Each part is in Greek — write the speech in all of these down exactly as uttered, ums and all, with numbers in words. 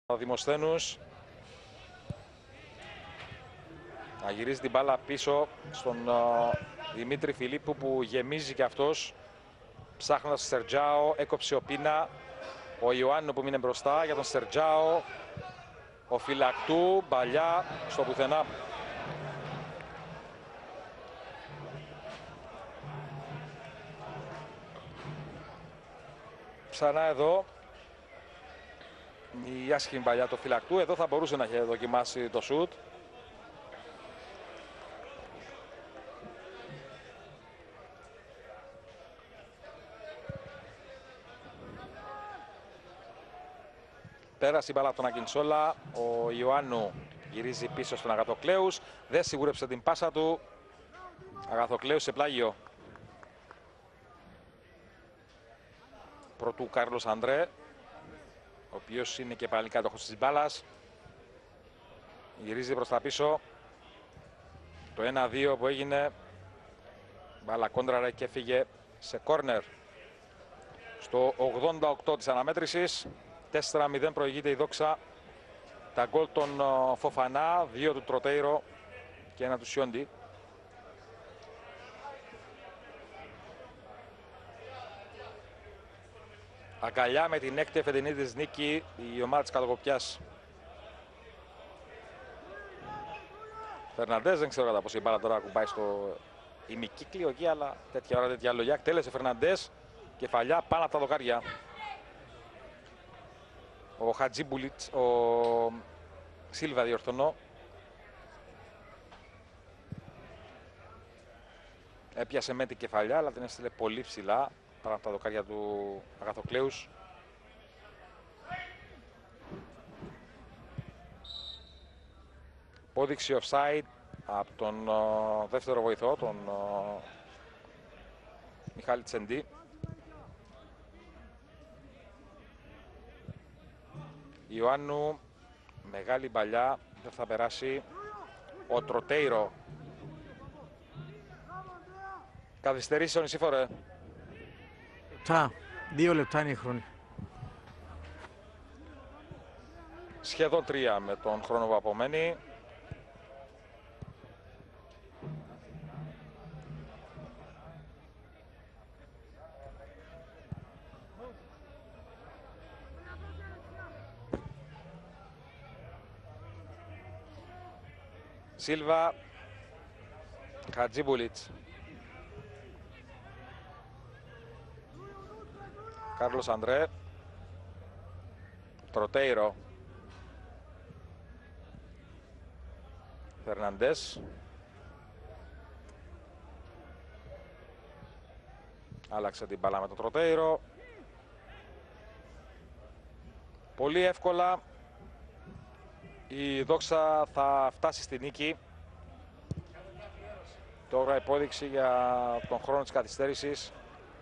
Ο Δημοσθένους να γυρίζει την μπάλα πίσω στον uh, Δημήτρη Φιλίππου που γεμίζει και αυτός ψάχνοντας τον Σερτζάο. Έκοψε ο Πίνα, ο Ιωάννου που μείνε μπροστά για τον Σερτζάο. Ο Φυλακτού, μπαλιά στο πουθενά. Ξανά εδώ η άσχημη παλιά του Φυλακτού. Εδώ θα μπορούσε να έχει δοκιμάσει το σουτ. Πέρασε η μπάλα από τον Αγκινσόλα. Ο Ιωάννου γυρίζει πίσω στον Αγαθοκλέους. Δεν σιγούρεψε την πάσα του. Αγαθοκλέους σε πλάγιο. Πρωτού Κάρλος Αντρέ, ο οποίος είναι και πάλι κάτοχος της μπάλας. Γυρίζει προς τα πίσω. Το ένα δύο που έγινε. Μπάλα κόντραρε και έφυγε σε κόρνερ. Στο ογδόντα οκτώ της αναμέτρησης. τέσσερα μηδέν προηγείται η Δόξα. Τα γκολ των Φοφανά, δύο του Τροτέιρο και ένα του Σιόντι. Αγκαλιά με την έκτη εφετινή της νίκη η ομάδα της Κατοκοπιάς. Φερναντές, δεν ξέρω κατά πόσο η μπάλα τώρα κουμπάει στο ημικύκλιο εκεί, αλλά τέτοια ώρα τέτοια λογιά. Τέλεσε Φερναντές, κεφαλιά πάνω από τα δοκάρια. Ο Χατζίμπουλιτς, ο Σίλβα διορθωνώ. Έπιασε με την κεφαλιά, αλλά την έστειλε πολύ ψηλά πάνω από τα δοκάρια του Αγαθοκλέους. Πόδειξη offside από τον uh, δεύτερο βοηθό, τον uh, Μιχάλη Τσεντή. Ιωάννου, μεγάλη μπαλιά, δεν θα περάσει. Ο Τροτέιρο. Καθυστερήσει ο Νησίφορε. Λεπτά, δύο λεπτά είναι η χρόνη. Σχεδόν τρία με τον χρόνο που απομένει. Σίλβα, Χατζίμπουλιτς, Κάρλος Αντρέ, Τροτέιρο, Φερναντές, άλλαξε την μπάλα με τον Τροτέιρο. Πολύ εύκολα η Δόξα θα φτάσει στη νίκη. Τώρα υπόδειξη για τον χρόνο της καθυστέρησης.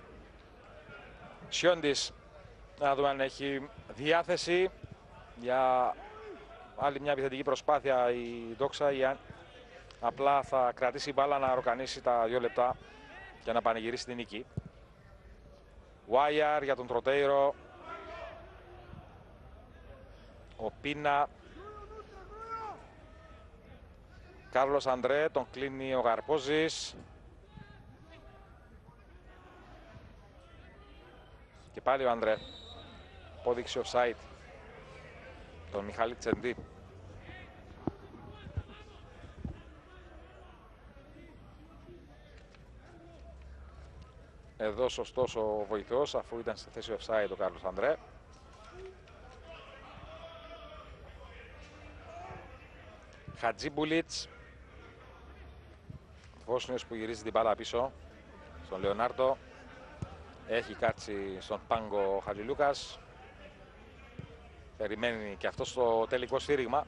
Σιόντις, να δούμε αν έχει διάθεση για άλλη μια επιθετική προσπάθεια η Δόξα ή αν απλά θα κρατήσει η μπάλα να ροκανίσει τα δύο λεπτά για να πανηγυρίσει τη νίκη. Βάιαρ για τον Τροτέιρο. Ο Πίνα. Κάρλος Αντρέ, τον κλείνει ο Γαρπόζης. Και πάλι ο Αντρέ. Απόδειξη offside. Τον Μιχάλη Τσεντή. Εδώ σωστός ο βοηθός, αφού ήταν στη θέση offside ο Κάρλος Αντρέ. Χατζίμπουλιτς. Βόσνιος που γυρίζει την μπάλα πίσω στον Λεωνάρντο. Έχει κάτσει στον πάγκο ο Χαλιλούκας. Περιμένει και αυτό στο τελικό σφύριγμα.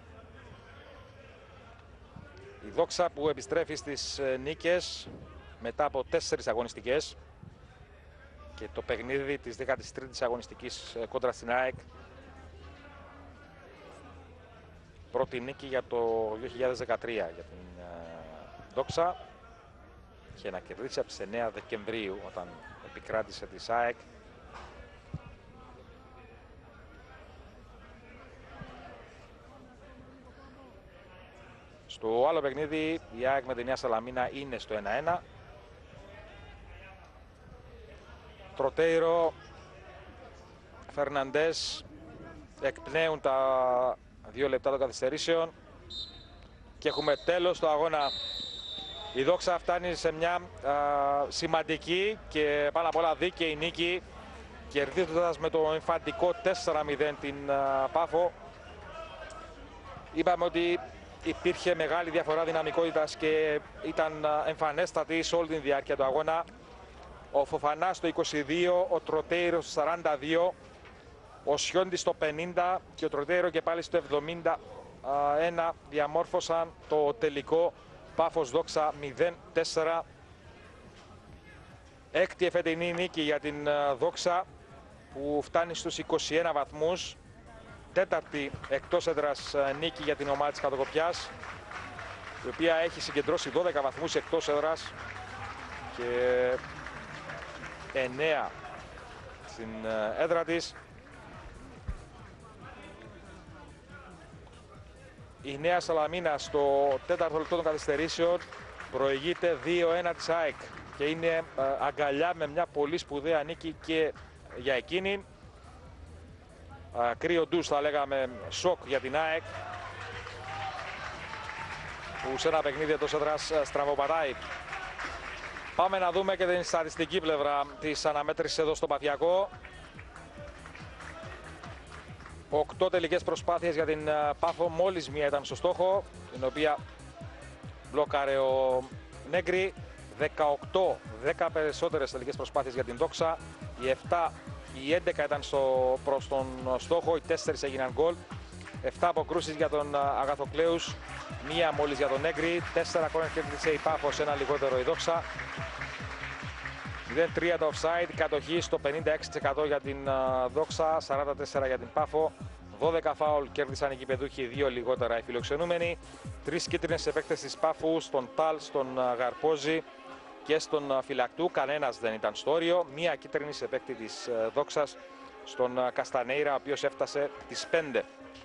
Η Δόξα που επιστρέφει στις νίκες μετά από τέσσερις αγωνιστικές και το παιχνίδι της δέκατης τρίτης αγωνιστικής κόντρα στην ΑΕΚ. Πρώτη νίκη για το δύο χιλιάδες δεκατρία για την Δόξα και να κερδίσει από τις εννέα Δεκεμβρίου όταν επικράτησε τη ΑΕΚ. Στο άλλο παιχνίδι η ΑΕΚ με τη Νέα Σαλαμίνα είναι στο ένα ένα. Τροτέιρο, Φερναντές εκπνέουν τα δύο λεπτά των καθυστερήσεων και έχουμε τέλος του αγώνα. Η Δόξα φτάνει σε μια α, σημαντική και πάνω απ' όλα δίκαιη νίκη, κερδίζοντας με το εμφαντικό τέσσερα μηδέν την α, Πάφο. Είπαμε ότι υπήρχε μεγάλη διαφορά δυναμικότητας και ήταν α, εμφανέστατη σε όλη την διάρκεια του αγώνα. Ο Φοφανάς στο είκοσι δύο, ο Τροτέιρο στο σαράντα δύο, ο Σιόντης στο πενήντα και ο Τροτέιρο και πάλι στο εβδομήντα ένα διαμόρφωσαν το τελικό. Πάφος Δόξα μηδέν τέσσερα. Έκτη εφετινή νίκη για την Δόξα που φτάνει στους είκοσι ένα βαθμούς. Τέταρτη εκτός έδρας νίκη για την ομάδα της Κατοκοπιάς, η οποία έχει συγκεντρώσει δώδεκα βαθμούς εκτός έδρας και εννέα στην έδρα της. Η Νέα Σαλαμίνα στο τέταρτο λεπτό των καθυστερήσεων προηγείται δύο ένα της ΑΕΚ και είναι αγκαλιά με μια πολύ σπουδαία νίκη και για εκείνη. Κρύο ντους, θα λέγαμε, σοκ για την ΑΕΚ, που σε ένα παιχνίδι εντός έδρας στραβοπατάει. Πάμε να δούμε και την στατιστική πλευρά της αναμέτρησης εδώ στο Παθιακό. Οκτώ τελικές προσπάθειες για την Πάφο, μόλις μία ήταν στο στόχο, την οποία μπλόκαρε ο Νέγκρι. δεκαοκτώ, δέκα περισσότερες τελικές προσπάθειες για την Δόξα. Οι επτά, οι έντεκα ήταν στο, προς τον στόχο, οι τέσσερις έγιναν γκολ. επτά αποκρούσεις για τον Αγαθοκλέους, μία μόλις για τον Νέγκρι. τέσσερα κόρνερ κέρδισε η Πάφος, ένα λιγότερο η Δόξα. μηδέν τρία το offside, κατοχή στο πενήντα έξι τοις εκατό για την Δόξα, σαράντα τέσσερα για την Πάφο. δώδεκα φάουλ κέρδισαν οι κυπεδούχοι, δύο λιγότερα οι φιλοξενούμενοι. Τρεις κίτρινες επέκτες της Πάφου, στον Τάλ, στον Γαρπόζη και στον Φυλακτού. Κανένας δεν ήταν στο όριο. Μία κίτρινη επέκτη της Δόξας, στον Καστανέιρα, ο οποίος έφτασε τις πέντε.